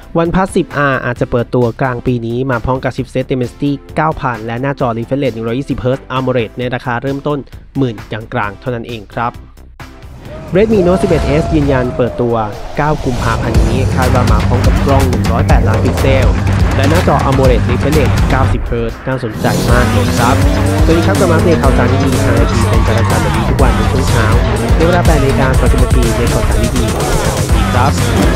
OnePlus 10R อาจจะเปิดตัวกลางปีนี้มาพร้อมกับชิปเซ็ต Dimensity 9000 และหน้าจอ Refresh Rate 120Hz AMOLED ในราคาเริ่มต้นหมื่นกลางๆเท่านั้นเองครับ Redmi Note 11s ยืนยันเปิดตัว 9 กุมภาพันธ์นี้คาดว่ามาพร้อมกับกล้อง 108 ล้านพิกเซลและหน้าจอ AMOLED Refresh Rate 90Hz น่าสนใจมากเลยครับสวัสดีครับมาอัปเดตข่าวสารดีๆทางไอทีเป็นประจำแบบนี้ทุกวันในช่วงเช้าในเวลา8 นาฬิกา30 นาทีในข่าวสารดีๆสวัสดีครับ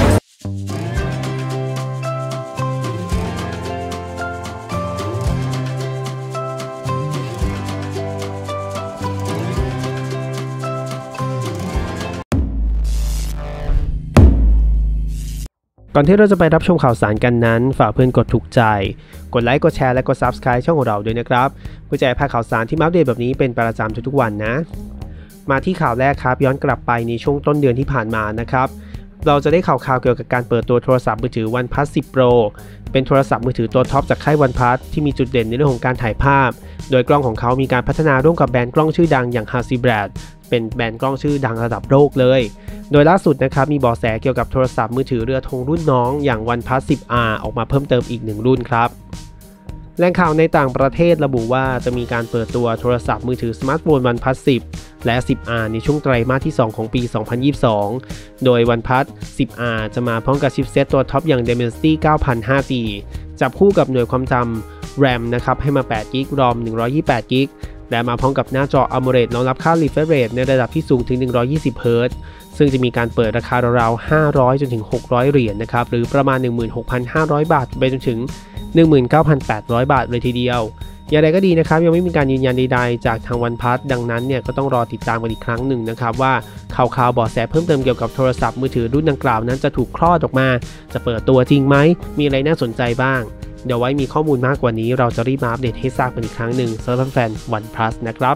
ก่อนที่เราจะไปรับชมข่าวสารกันนั้นฝากเพื่อนกดถูกใจกดไลค์กดแชร์และกด Subscribe ช่องของเราด้วยนะครับเพื่อจะให้พลาดข่าวสารที่มาอัปเดตแบบนี้เป็นประจำทุกวันนะมาที่ข่าวแรกครับย้อนกลับไปในช่วงต้นเดือนที่ผ่านมานะครับเราจะได้ข่าวเกี่ยวกับการเปิดตัวโทรศัพท์มือถือ OnePlus 10 Pro เป็นโทรศัพท์มือถือตัวท็อปจากค่าย OnePlus ที่มีจุดเด่นในเรื่องของการถ่ายภาพโดยกล้องของเขามีการพัฒนาร่วมกับแบรนด์กล้องชื่อดังอย่าง Hasselblad เป็นแบรนด์กล้องชื่อดังระดับโลกเลยโดยล่าสุดนะครับมีเบาะแสเกี่ยวกับโทรศัพท์มือถือเรือธงรุ่นน้องอย่าง OnePlus 10R ออกมาเพิ่มเติมอีก1รุ่นครับแหล่งข่าวในต่างประเทศระบุว่าจะมีการเปิดตัวโทรศัพท์มือถือสมาร์ทโฟน OnePlus 10 และ 10R ในช่วงไตรมาสที่2ของปี 2022 โดย OnePlus 10R จะมาพร้อมกับชิปเซ็ตตัวท็อปอย่าง Dimensity 9000 5G จับคู่กับหน่วยความจำ RAM นะครับให้มา 8GB ROM 128GB และมาพร้อมกับหน้าจอ AMOLED รองรับค่า Refresh Rate ในระดับที่สูงถึง 120Hz ซึ่งจะมีการเปิดราคาราวๆ500จนถึง600เหรียญนะครับหรือประมาณ 16,500 บาทไปจนถึง 19,800 บาทเลยทีเดียวอย่างไรก็ดีนะครับยังไม่มีการยืนยันใดๆจากทาง OnePlus ดังนั้นเนี่ยก็ต้องรอติดตามกันอีกครั้งหนึ่งนะครับว่าข่าวเบาะแสเพิ่มเติมเกี่ยวกับโทรศัพท์มือถือรุ่นดังกล่าวนั้นจะถูกคลอดออกมาจะเปิดตัวจริงไหมมีอะไรน่าสนใจบ้างเดี๋ยวไว้มีข้อมูลมากกว่านี้เราจะรีบมาอัปเดตให้ทราบกันอีกครั้งหนึ่งสำหรับแฟน OnePlus นะครับ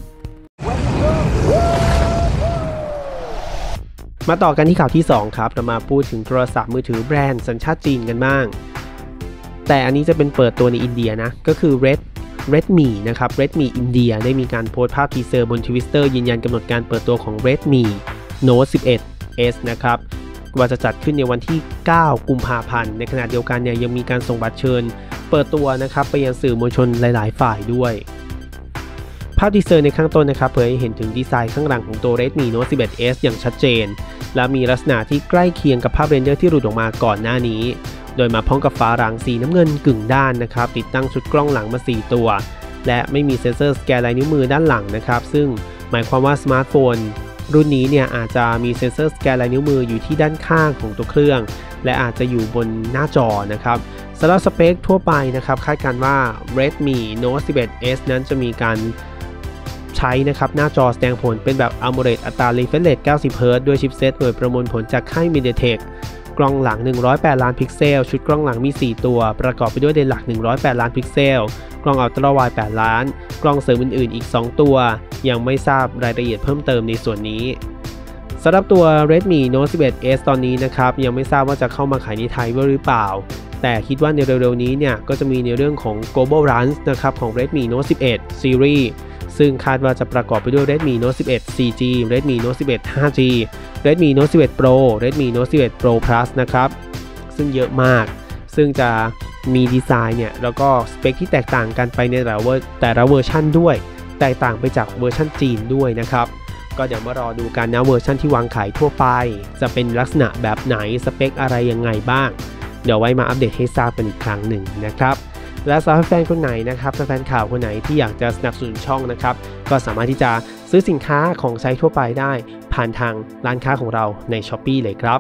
มาต่อกันที่ข่าวที่2ครับเรามาพูดถึงโทรศัพท์มือถือแบรนด์สัญชาติจีนกันบ้างแต่อันนี้จะเป็นเปิดตัวในอินเดียนะก็คือ Redmi นะครับ Redmi อินเดียได้มีการโพสต์ภาพทีเซอร์บน Twitter ยืนยันกำหนดการเปิดตัวของ Redmi Note 11s นะครับว่าจะจัดขึ้นในวันที่ 9 กุมภาพันธ์ในขณะเดียวกันเนี่ยยังมีการส่งบัตรเชิญเปิดตัวนะครับไปยังสื่อมวลชนหลายๆฝ่ายด้วยภาพทีเซอร์ในข้างต้นนะครับเผยให้เห็นถึงดีไซน์ข้างหลังของตัว Redmi Note 11s อย่างชัดเจนและมีลักษณะที่ใกล้เคียงกับภาพเรนเดอร์ที่หลุดออกมาก่อนหน้านี้โดยมาพร้อมกับฝาหลังสีน้ำเงินกึ่งด้านนะครับติดตั้งชุดกล้องหลังมา4ตัวและไม่มีเซ็นเซอร์สแกนลายนิ้วมือด้านหลังนะครับซึ่งหมายความว่าสมาร์ทโฟนรุ่นนี้เนี่ยอาจจะมีเซ็นเซอร์สแกนลายนิ้วมืออยู่ที่ด้านข้างของตัวเครื่องและอาจจะอยู่บนหน้าจอนะครับสำหรับสเปคทั่วไปนะครับคาดการณ์ว่า Redmi Note 11s นั้นจะมีการใช้นะครับหน้าจอแสดงผลเป็นแบบ AMOLED อัตรา Refresh Rate 90Hz ด้วยชิปเซ็ตหน่วยประมวลผลจากค่าย MediaTek กล้องหลัง108ล้านพิกเซลชุดกล้องหลังมี4ตัวประกอบไปด้วยเลนส์หลัก108ล้านพิกเซลกล้องอัลตร้าไวด์8ล้านกล้องเสริมอื่นๆอีก2ตัวยังไม่ทราบรายละเอียดเพิ่มเติมในส่วนนี้สำหรับตัว Redmi Note 11s ตอนนี้นะครับยังไม่ทราบว่าจะเข้ามาขายในไทยหรือเปล่าแต่คิดว่าในเร็วๆนี้เนี่ยก็จะมีในเรื่องของ Global Launch นะครับของ Redmi Note 11 Series ซึ่งคาดว่าจะประกอบไปด้วย Redmi Note 11 4G Redmi Note 11 5G Redmi Note 11 Pro Redmi Note 11 Pro Plus นะครับซึ่งเยอะมากซึ่งจะมีดีไซน์เนี่ยแล้วก็สเปคที่แตกต่างกันไปในแต่ละเวอร์ชันด้วยแตกต่างไปจากเวอร์ชันจีนด้วยนะครับก็เดี๋ยวมารอดูกันนะเวอร์ชันที่วางขายทั่วไปจะเป็นลักษณะแบบไหนสเปคอะไรยังไงบ้างเดี๋ยวไว้มาอัปเดตให้ทราบกันอีกครั้งหนึ่งนะครับและสำหรับแฟนคนไหนนะครับแฟนข่าวคนไหนที่อยากจะสนับสนุนช่องนะครับก็สามารถที่จะซื้อสินค้าของใช้ทั่วไปได้ผ่านทางร้านค้าของเราใน Shopee เลยครับ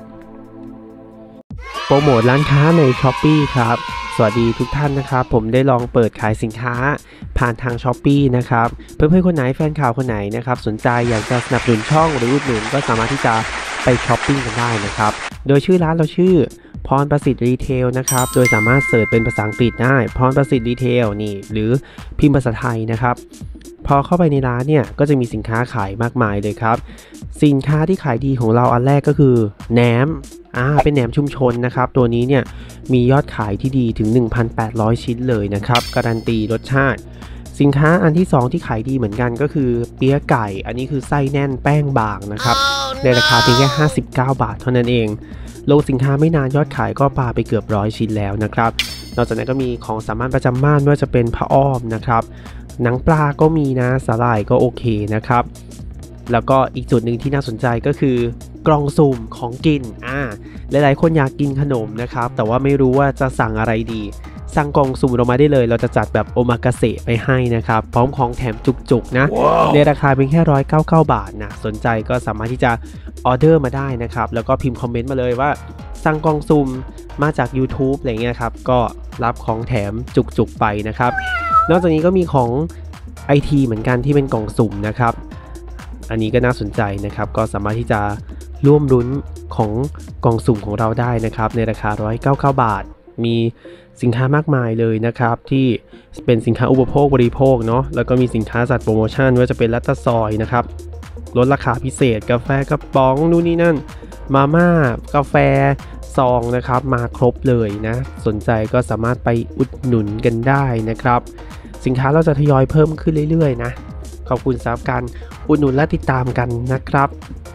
โปรโมทร้านค้าใน Shopee ครับสวัสดีทุกท่านนะครับผมได้ลองเปิดขายสินค้าผ่านทาง Shopee นะครับเพื่อนๆคนไหนแฟนข่าวคนไหนนะครับสนใจอยากจะสนับสนุนช่องหรืออุดหนุนก็สามารถที่จะไปช้อปปิ้งกันได้นะครับโดยชื่อร้านเราชื่อพรประสิทธิ์รีเทลนะครับโดยสามารถเสิร์ชเป็นภาษาอังกฤษได้พรประสิทธิ์รีเทลนี่หรือพิมพ์ภาษาไทยนะครับพอเข้าไปในร้านเนี่ยก็จะมีสินค้าขายมากมายเลยครับสินค้าที่ขายดีของเราอันแรกก็คือแหนมเป็นแหนมชุมชนนะครับตัวนี้เนี่ยมียอดขายที่ดีถึง 1,800 ชิ้นเลยนะครับการันตีรสชาติสินค้าอันที่2ที่ขายดีเหมือนกันก็คือเปี๊ยะไก่อันนี้คือไส้แน่นแป้งบางนะครับในราคาเพียงแค่59 บาทเท่านั้นเองลงสินค้าไม่นานยอดขายก็ปาไปเกือบ100 ชิ้นแล้วนะครับนอกจากนั้นก็มีของสามัญประจำบ้านว่าจะเป็นผ้าอ้อมนะครับหนังปลาก็มีนะสาหร่ายก็โอเคนะครับแล้วก็อีกจุดหนึ่งที่น่าสนใจก็คือกล่องสุ่มของกินหลายๆคนอยากกินขนมนะครับแต่ว่าไม่รู้ว่าจะสั่งอะไรดีสั่งกล่องสุ่มเรามาได้เลยเราจะจัดแบบโอมากาเสะไปให้นะครับพร้อมของแถมจุกๆนะ wow. ในราคาเพียงแค่199 บาทนะสนใจก็สามารถที่จะออเดอร์มาได้นะครับแล้วก็พิมพ์คอมเมนต์มาเลยว่าสั่งกล่องสุ่มมาจาก YouTube อะไรเงี้ยครับก็รับของแถมจุกๆไปนะครับนอกจากนี้ก็มีของ IT เหมือนกันที่เป็นกล่องสุ่มนะครับอันนี้ก็น่าสนใจนะครับก็สามารถที่จะร่วมลุ้นของกล่องสุ่มของเราได้นะครับในราคา199 บาทมีสินค้ามากมายเลยนะครับที่เป็นสินค้าอุปโภคบริโภคเนาะแล้วก็มีสินค้าจัดโปรโมชั่นว่าจะเป็นลัตตาซอยนะครับลดราคาพิเศษกาแฟกระป๋องนู่นนี่นั่นมาม่ากาแฟซองนะครับมาครบเลยนะสนใจก็สามารถไปอุดหนุนกันได้นะครับสินค้าเราจะทยอยเพิ่มขึ้นเรื่อยๆนะขอบคุณสำหรับการอุดหนุนและติดตามกันนะครับ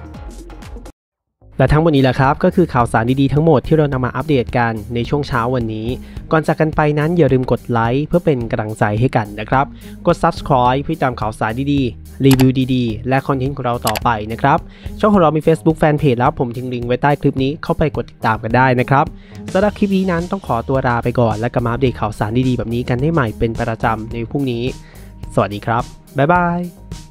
และทั้งหมดนี้แหละครับก็คือข่าวสารดีๆทั้งหมดที่เรานำมาอัปเดตกันในช่วงเช้าวันนี้ก่อนจากกันไปนั้นอย่าลืมกดไลค์เพื่อเป็นกำลังใจให้กันนะครับกด Subscribe เพื่อตามข่าวสารดีๆรีวิวดีๆและคอนเทนต์ของเราต่อไปนะครับช่องของเรามี Facebook Fanpage แล้วผมทิ้งลิงก์ไว้ใต้คลิปนี้เข้าไปกดติดตามกันได้นะครับสำหรับคลิปนี้นั้นต้องขอตัวลาไปก่อนและกลับมาอัปเดตข่าวสารดีๆแบบนี้กันได้ใหม่เป็นประจำในพรุ่งนี้สวัสดีครับบ๊ายบาย